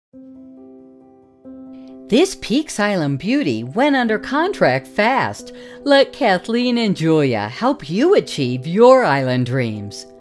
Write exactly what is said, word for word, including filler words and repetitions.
This Peaks Island beauty went under contract fast. Let Kathleen and Julia help you achieve your island dreams.